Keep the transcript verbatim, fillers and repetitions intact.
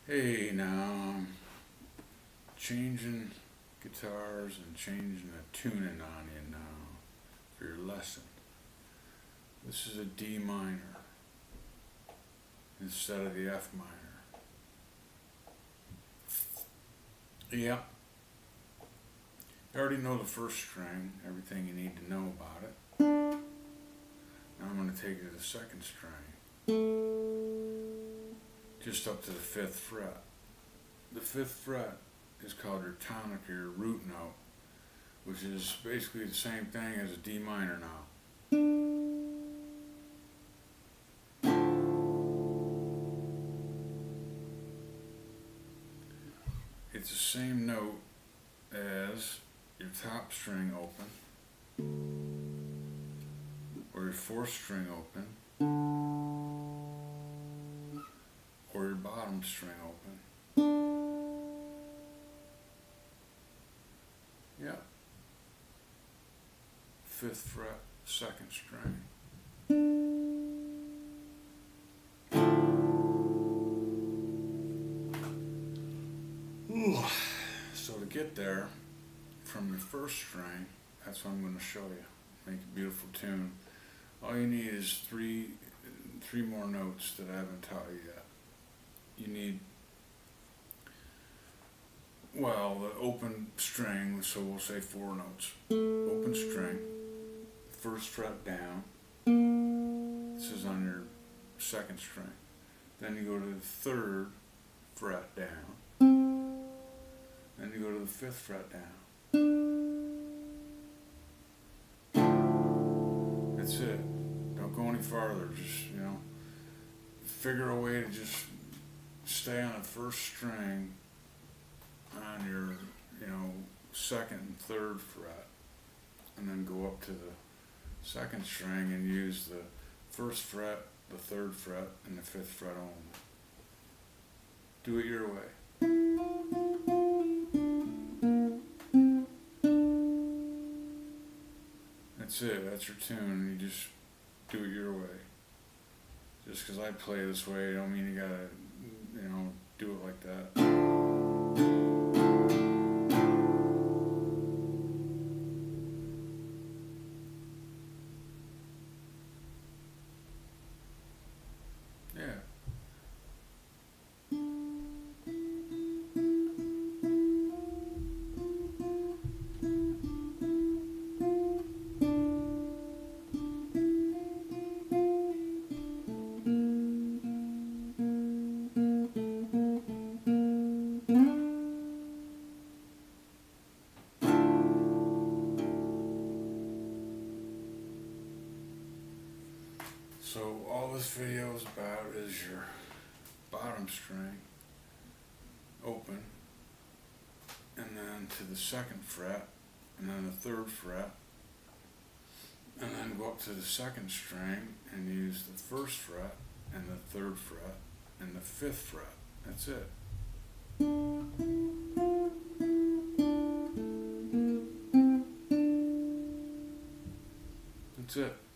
Hey, now I'm changing guitars and changing the tuning on you now for your lesson. This is a D minor instead of the F minor. Yep. You already know the first string, everything you need to know about it. Now I'm going to take you to the second string, just up to the fifth fret. The fifth fret is called your tonic, or your root note, which is basically the same thing as a D minor now. It's the same note as your top string open, or your fourth string open, or your bottom string open. Yep. Fifth fret, second string. Ooh. So to get there from your first string, that's what I'm going to show you. Make a beautiful tune. All you need is three, three more notes that I haven't taught you yet. You need, well, the open string, so we'll say four notes. Open string, first fret down. This is on your second string. Then you go to the third fret down. Then you go to the fifth fret down. That's it. Don't go any farther. Just, you know, figure a way to just stay on the first string on your, you know, second and third fret, and then go up to the second string and use the first fret, the third fret, and the fifth fret only. Do it your way. That's it. That's your tune. You just do it your way. Just because I play this way, don't mean you gotta, you know, do it like that. Yeah. So all this video is about is your bottom string open, and then to the second fret, and then the third fret, and then go up to the second string and use the first fret and the third fret and the fifth fret. That's it. That's it.